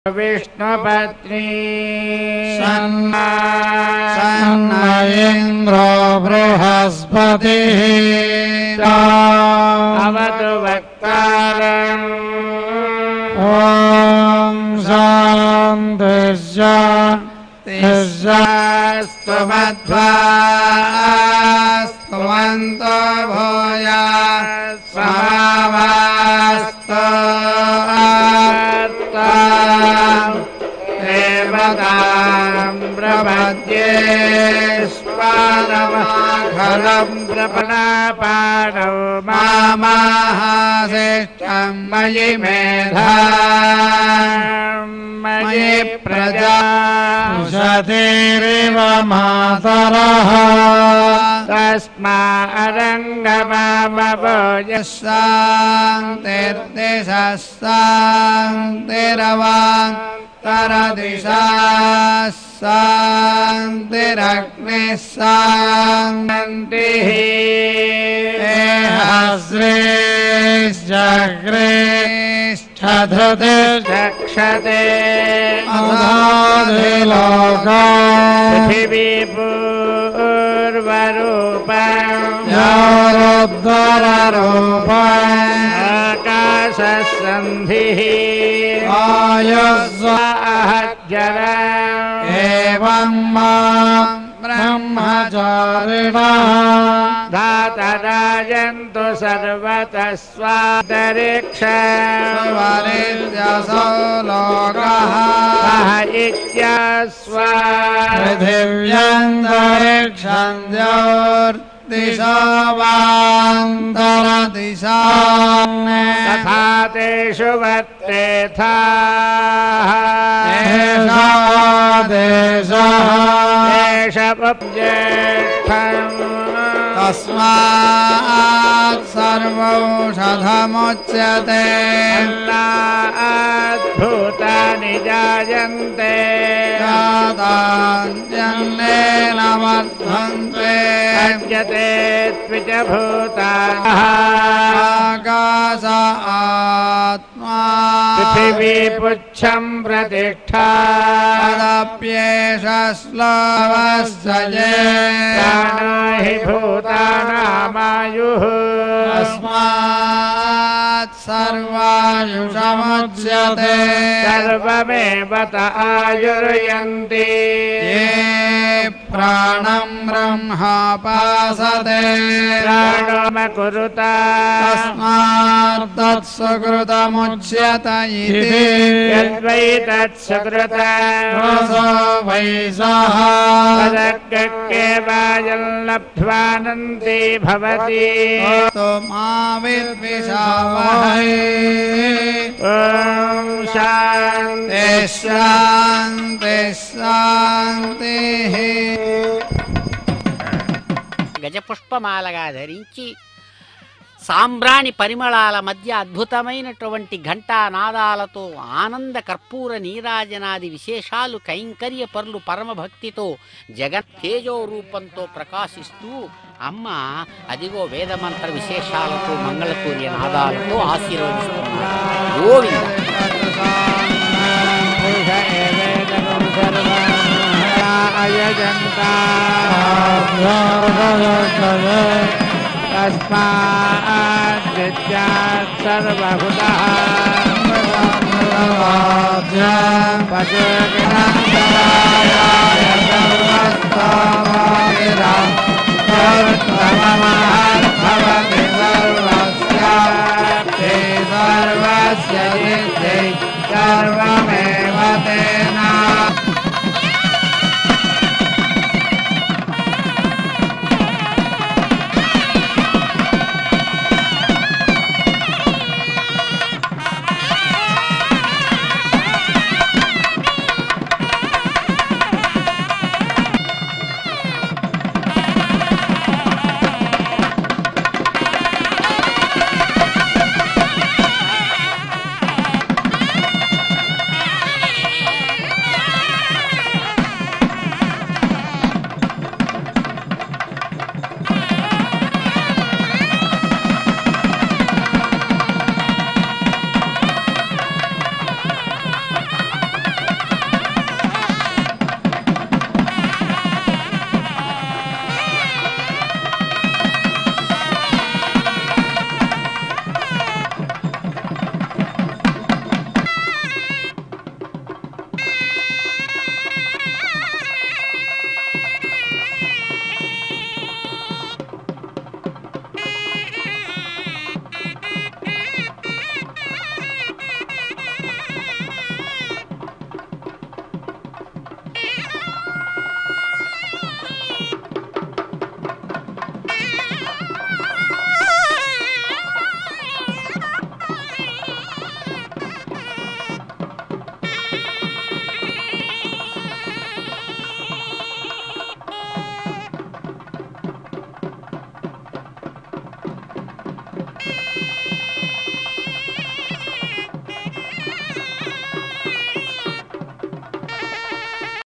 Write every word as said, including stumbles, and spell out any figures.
विष्णुपत्नी सन्ना सन्न इन्द्रो बृहस्पतिः अवतु वक्तारम् ॐ शान्ति शान्तिस्तु मध्वास्तुवन्तो भूयात् स्वावास्तु देवतां प्रपद्ये स्वानमाखलं प्रपणापाणौ मामाहाशिष्टं मयि मेधां मयि प्रजा उषतीरिव मातरः तस्मारङ्गमामभोजशान्तिर्दिशशान्तिरवान् तरदिशा शान्तिरग्निः शान्तिः देहश्रेष्ठधृतिर्चक्षते अधाधिलोका पृथिवी पूर्वरूपम् यारोद्धररूपम् आकाशसन्धिः आयुस्वाहज्जरा एवं मां ब्रह्मचारिणः धातराजन्तु सर्वतः स्वान्तरिक्षसो लोकः इत्यास्वा पृथिव्यन्तरिक्षं दिशो वान्तरदिशा तथा तेषु वर्तेथा एषा देशः एष उपज्येष्ठम् तस्मात् सर्वौषधमुच्यते भूतानि जायन्ते तान्यन्नेन वर्धन्ते अद्यते त्विच भूतानि आकाश आत्मा पृथिवी पुच्छं प्रतिष्ठा तदप्येष श्लोकस्य प्राणो हि भूतानामायुः तस्मात् सर्वायुषमुच्यते सर्वमेव त आयुर्यन्ति ये प्राणं ब्रह्मोपासते प्राणमकुरुता तस्मात् तत्सुकृतमुच्यत इति यद्वै तत्सुकृतम् रसो वै सः तदग्गेवायल्लब्ध्वानन्ति भवति तो मा विद्विषावहै ॐ शान्ति शान्ति शान्तिः గజపుష్పమాలగా ధరించి సాంబ్రాణి పరిమళాల మధ్య అద్భుతమైనటువంటి ఘంటా నాదాలతో ఆనంద కర్పూర నీరాజనాది విశేషాలు కైంకర్య పరులు పరమభక్తితో జగత్ తేజో రూపంతో ప్రకాశిస్తూ అమ్మ అదిగో వేదమంత్ర విశేషాలతో మంగళసూర్య నాదాలతో ఆశీర్వదిస్తున్నారు. గోవింద तस्मात् विद्यात् सर्वभूतः